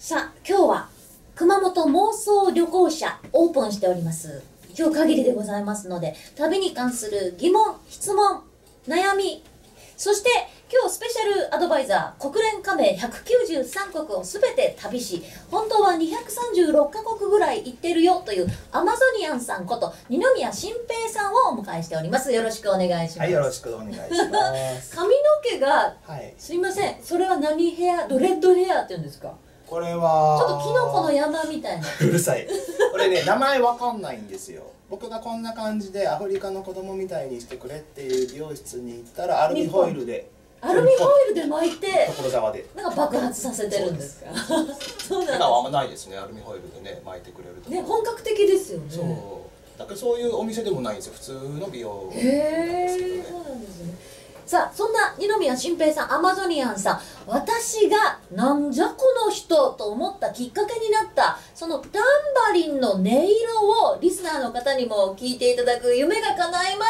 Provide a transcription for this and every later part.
さあ、今日は熊本妄想旅行者オープンしております。今日限りでございますので、旅に関する疑問、質問、悩み、そして今日スペシャルアドバイザー、国連加盟193国をすべて旅し、本当は236カ国ぐらい行ってるよというアマゾニアンさんこと二宮真平さんをお迎えしております。よろしくお願いします。 はい、よろしくお願いします。 髪の毛が、 はい、 すいません、それは何ヘア、ドレッドヘアって言うんですか？ これはちょっとキノコの山みたいな。 うるさい。これね、名前わかんないんですよ。僕がこんな感じでアフリカの子供みたいにしてくれっていう美容室に行ったらアルミホイルで巻いて所沢でなんか爆発させてるんですか？そうなん今はあんまないですね。アルミホイルでね巻いてくれるとね、本格的ですよね。 そうだからそういうお店でもないんですよ。普通の美容なんですけどへね。 え、そうなんですね。さあ、そんな二宮真平さん、アマゾニアンさん、私がなんじゃこの人と思ったきっかけになったそのタンバリンの音色をリスナーの方にも聞いていただく夢が叶います。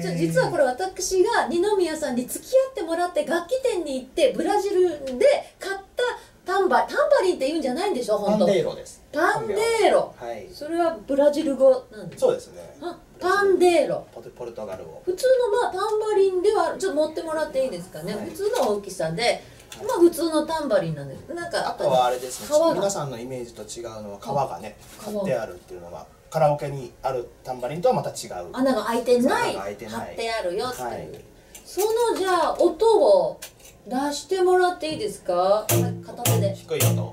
実はこれ私が二宮さんに付き合ってもらって楽器店に行ってブラジルで買ったタンバリンって言うんじゃないんでしょ？本当。 パンデーロです。 パンデーロ。 はい。 それはブラジル語なんですか？ そうですね。 パンデーロ。 ポルトガル語。 普通のタンバリンではちょっと持ってもらっていいですかね。普通の大きさで、普通のタンバリンなんです。なんかあとはあれですね。皆さんのイメージと違うのは皮がね貼ってあるっていうのがカラオケにあるタンバリンとはまた違う。 穴が開いてない。貼ってあるよっていう。そのじゃあ音を出してもらっていいですか？片手で。 低い音。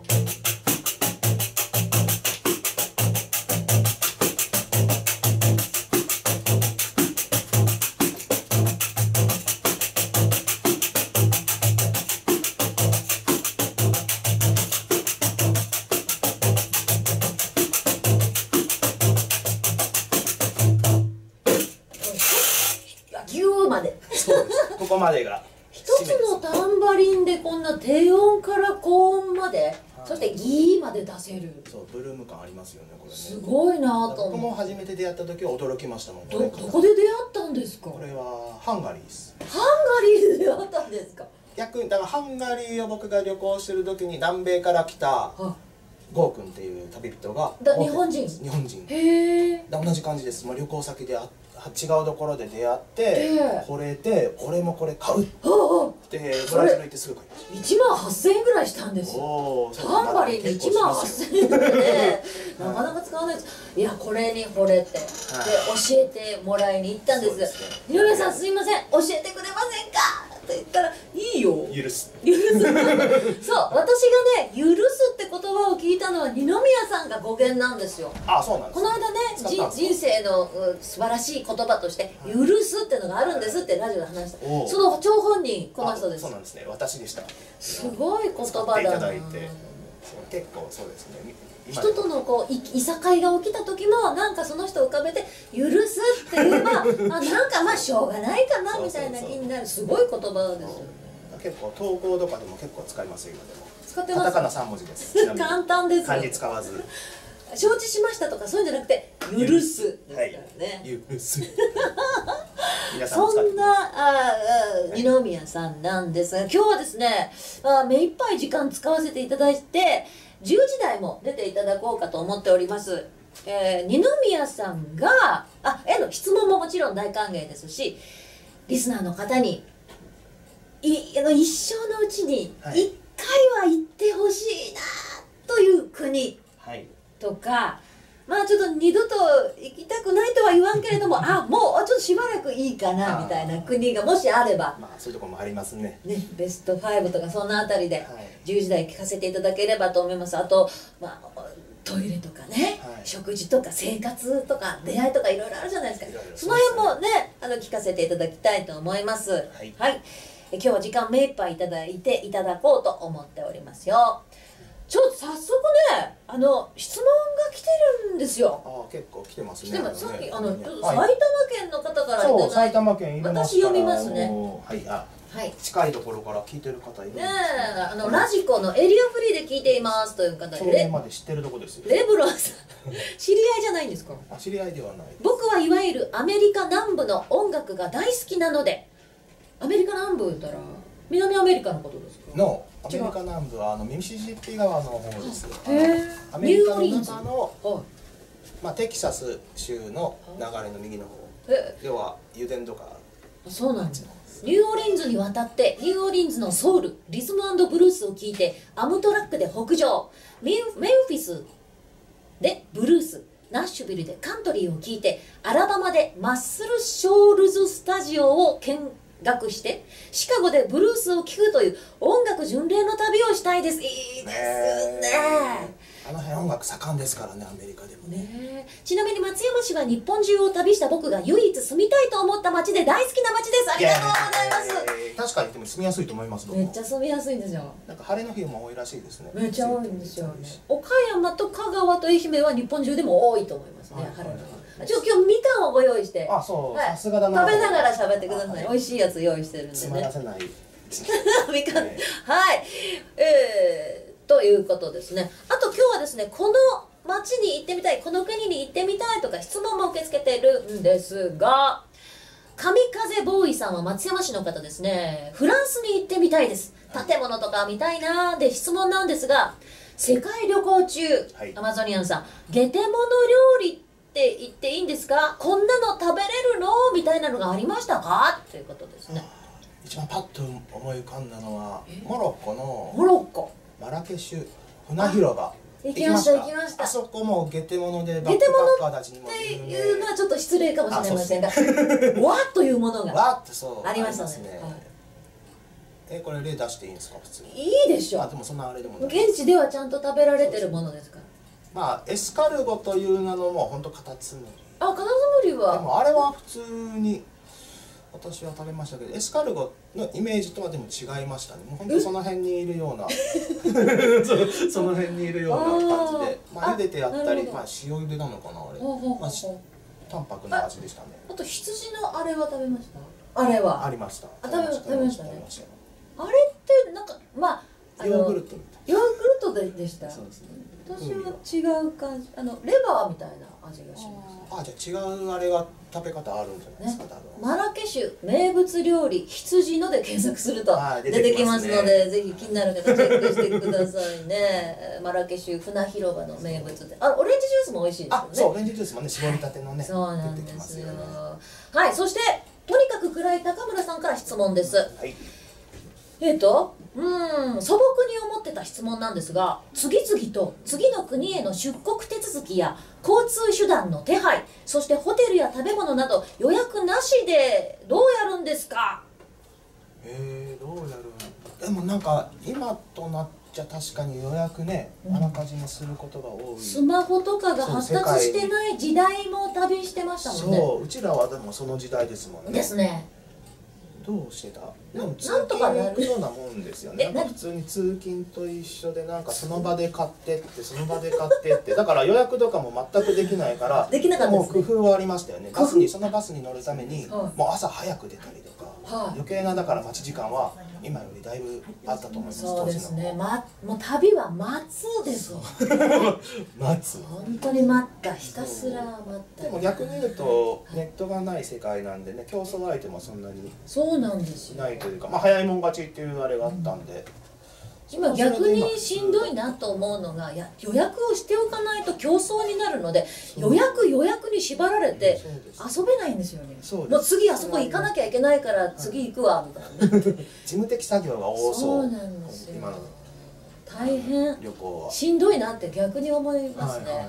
ここまでが一つのタンバリンでこんな低音から高音まで、そしてギーまで出せる。 そうブルーム感ありますよね。これねすごいなと思って。 僕も初めて出会った時は驚きましたもん。 どこで出会ったんですか？ これはハンガリーです。 ハンガリーで出会ったんですか？ 逆にだからハンガリーを僕が旅行してる時に南米から来たゴー君っていう旅人が日本人へえ同じ感じです。旅行先で違うところで出会って惚れて、俺もこれ買うってブラジル行ってすぐ買いました。 1万8000円ぐらいしたんですよ。ハンガリーで1万8000円でなかなか使わないです。いや、これに惚れてで教えてもらいに行ったんです。二宮さん、すいません、教えてくれませんかって言ったら、いいよ、 許すそう、私がね、許すって言葉を聞いたのは二宮さんが語源なんですよ。 あ、そうなんです。 この間ね、人生の素晴らしい言葉として「許す」ってのがあるんですってラジオで話した。その張本人この人です。 そうなんですね。私でした。 すごい言葉だな。 結構そうですね。 人とのこういさかいが起きた時もなんかその人を浮かべて「許す」って言えばなんかまあしょうがないかなみたいな気になる。すごい言葉ですよね。 結構投稿とかでも結構使いますよ。今でも使ってます。 カタカナ3文字です。 簡単です。 漢字使わず承知しましたとかそういうんじゃなくて「許す」ですからね。 許す。 そんな二宮さんなんですが、今日はですね、目いっぱい時間使わせていただいて10時台も出ていただこうかと思っております。二宮さんがへの質問ももちろん大歓迎ですし、リスナーの方に一生のうちに1回は行ってほしいなという国とか、まあちょっと二度と行きたくないとは言わんけれどももうちょっとしばらくいいかなみたいな国がもしあれば、 そういうところもありますね。 ベスト5とかそのあたりで10時台聞かせていただければと思います。あとトイレとかね、食事とか生活とか出会いとかいろいろあるじゃないですか。その辺もね聞かせていただきたいと思います。はい、今日は時間目いっぱいいただこうと思っておりますよ。ちょっと早速ね、質問が来てるんですよ。 結構来てますね。 さっき埼玉県の方からいただいて、 埼玉県私読みますね。 近いところから聞いてる方いるんですね。 ラジコのエリアフリーで聞いていますという方で、 レまで知ってるとこですよ。 レブロンさん、知り合いじゃないんですか？ 知り合いではない。 僕はいわゆるアメリカ南部の音楽が大好きなので、アメリカ南部言ったら南アメリカのことですか？ のアメリカ南部はミシシッピ川の方です。アメニュリカのーオーリンズ中の、テキサス州の流れの右の方、要は油田とか。 そうなんです。ニューオーリンズに渡ってニューオーリンズのソウルリズム&ブルースを聴いてアムトラックで北上、メンフィスでブルース、ナッシュビルでカントリーを聴いてアラバマでマッスル・ショールズスタジオを見学してシカゴでブルースを聴くという音楽巡礼の旅をしたいです。いいですね。 あの辺音楽盛んですからね、アメリカでもね。ちなみに松山市は日本中を旅した僕が唯一住みたいと思った街で大好きな街です。ありがとうございます。 確かにでも住みやすいと思います。 めっちゃ住みやすいんですよ。 なんか晴れの日も多いらしいですね。 めっちゃ多いんですよね。岡山と香川と愛媛は日本中でも多いと思いますね。晴れの日。今日みかんをご用意して。 あ、そう。さすがだな。 食べながら喋ってください。美味しいやつ用意してるんでね。 つまらせない。 みかん。はい。ということですね。あと今日はですね、この町に行ってみたい、この国に行ってみたいとか質問も受け付けているんですが、神風ボーイさんは松山市の方ですね。フランスに行ってみたいです。建物とか見たいなーで質問なんですが、世界旅行中、アマゾニアンさん、ゲテモノ料理って言っていいんですか？こんなの食べれるの？みたいなのがありましたか？ということですね。 一番パッと思い浮かんだのはモロッコのマラケシュ船広場。 行きました。 あそこもゲテモノでバックパッカーたちにもっていうのはちょっと失礼かもしれませんが、和というものがありましたね。 これ例出していいんですか？普通にいいでしょ。 でもそんなあれでもない。 現地ではちゃんと食べられてるものですから。 エスカルゴという名のも本当カタツムリ。 カタツムリはでもあれは普通に私は食べましたけど、エスカルゴのイメージとはでも違いましたね。もう本当その辺にいるようなその辺にいるような感じで、茹でてやったり、塩茹でなのかな、あれ淡白な味でしたね。 あと羊のあれは食べました？あれはありました。 食べましたね。あれってなんかヨーグルトみたいな。ヨーグルトでした。 そうですね。 私は違う感じ、レバーみたいな味がします。 じゃあ違うあれが食べ方あるんじゃないですか。 マラケシュ名物料理羊ので検索すると出てきますので、ぜひ気になる方チェックしてくださいね。マラケシュ船広場の名物で、オレンジジュースも美味しいですよね。 そう、オレンジジュースもね、絞りたてのね。 そうなんですよ。はい、そしてとにかく暗い高村さんから質問です。素朴に思ってた質問なんですが、次々と次の国への出国手続きや交通手段の手配、そしてホテルや食べ物など予約なしでどうやるんですか？ どうやる？でもなんか今となっちゃ確かに予約ね、あらかじめすることが多い。 スマホとかが発達してない時代も旅してましたもんね。 そう、うちらはでもその時代ですもんね。 ですね。 どうしてた？なんとかなるようなもんですよね。普通に通勤と一緒で、なんかその場で買ってってその場で買ってって、だから予約とかも全くできないから、 できなかったですね。 もう工夫はありましたよね。そのバスに乗るためにもう朝早く出たりとか、余計なだから待ち時間は今よりだいぶあったと思います。 そうですね。もう旅は待つですよ。 待つ。 本当に待った。ひたすら待った。 でも逆に言うとネットがない世界なんでね、競争相手もそんなにそうなんですよ。 ないというか、早いもん勝ちっていうあれがあったんで。 今逆にしんどいなと思うのが、予約をしておかないと競争になるので、予約に縛られて遊べないんですよね。もう次あそこ行かなきゃいけないから次行くわみたいな。 事務的作業が多そう。 そうなんですよ。大変旅行はしんどいなって逆に思いますね。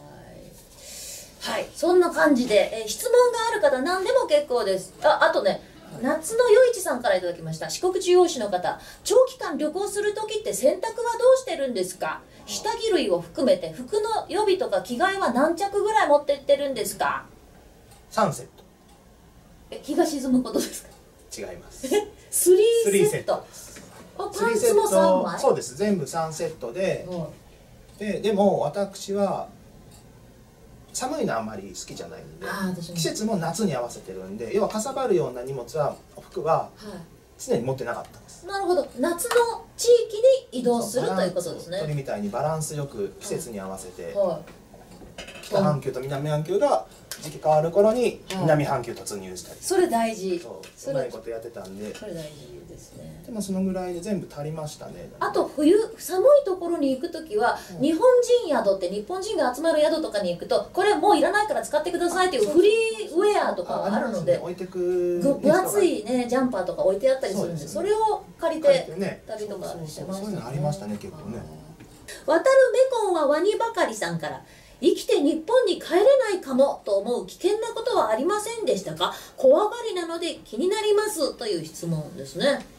はい、そんな感じで、質問がある方何でも結構です。あとね、夏の余市さんからいただきました。四国中央市の方、長期間旅行する時って洗濯はどうしてるんですか？下着類を含めて服の予備とか着替えは何着ぐらい持ってってるんですか ？3セット。 日が沈むことですか？ 違います。 3セット。パンツも3枚？ そうです、全部3セットで、でも私は寒いのあんまり好きじゃないんで、季節も夏に合わせてるんで、要はかさばるような荷物は服は常に持ってなかったです。 なるほど、夏の地域に移動するということですね。 鳥みたいにバランスよく季節に合わせて、北半球と南半球が時期変わる頃に南半球突入したり、 それ大事。 そううまいことやってたんで、 それ大事ですね。 でもそのぐらいで全部足りましたね。 あと冬寒いところに行くときは、日本人宿って日本人が集まる宿とかに行くと、これもういらないから使ってくださいっていうフリーウェアとかあるので、 置いてく分厚いねジャンパーとか置いてあったりするんで、それを借りて旅とかしてましたね。 そういうのありましたね、結構ね。 渡るメコンはワニばかりさんから、生きて日本に帰れないかもと思う危険なことはありませんでしたか？怖がりなので気になりますという質問ですね。 はい、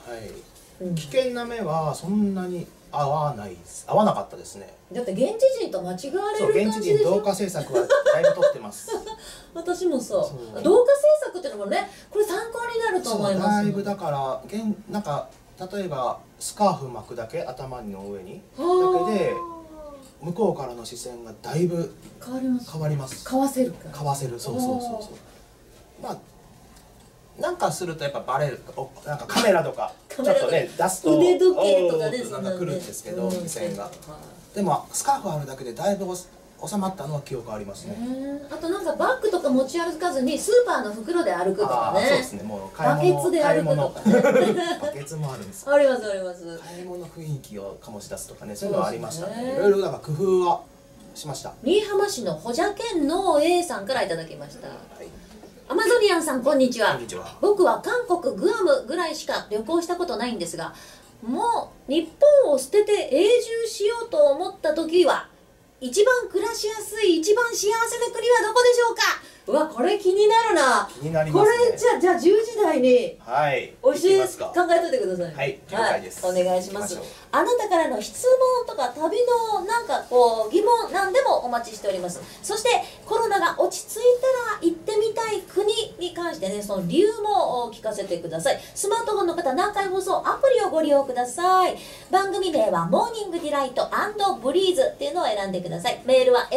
危険な目はそんなに合わなかったですね。 だって現地人と間違われる感じでしょ。 現地人同化政策はだいぶ取ってます私もそう同化政策っていうのもね、これ参考になると思います。 だいぶだからなんか例えばスカーフ巻くだけ、頭の上にだけで向こうからの視線がだいぶ変わります。 かわせるから。 かわせる、そう。まあなんかするとやっぱバレる、なんかカメラとかちょっとね出すと腕時計とかね、 なんか来るんですけど、目線が。でもスカーフあるだけでだいぶ収まったのは記憶ありますね。 あとなんかバッグとか持ち歩かずにスーパーの袋で歩くとかね。 そうですね、もうバケツで歩くとかね。 バケツもあるんです。 ありますあります。 買い物雰囲気を醸し出すとかね、そういうのはありましたね。いろいろだから工夫はしました。 新居浜市のほじゃけんの A さんからいただきました。アマゾニアンさん、こんにちは。僕は韓国グアムぐらいしか旅行したことないんですが、もう日本を捨てて永住しようと思った時は、一番暮らしやすい、一番幸せな国はどこでしょうか？うわ、これ気になるな。 気になりますね。 これじゃあ10時台に考えといてください。 はい、了解です。 お願いします。あなたからの質問とか旅のなんかこう疑問なんでもお待ちしております。そしてコロナが落ち着いたら行ってみたい国に関してね、その理由も聞かせてください。スマートフォンの方、南海放送アプリをご利用ください。番組名はモーニングディライト&ブリーズっていうのを選んでください。メールは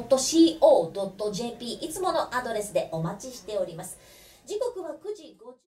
md@rnb.co.jp いつものアドレスでお待ちしております。時刻は9時50分。